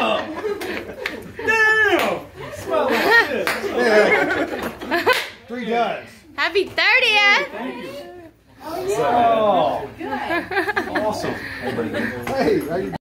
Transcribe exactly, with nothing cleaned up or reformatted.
Damn! Smell like shit. Yeah. Three guys. Happy thirtieth! Thank you. Oh, Awesome. hey, how you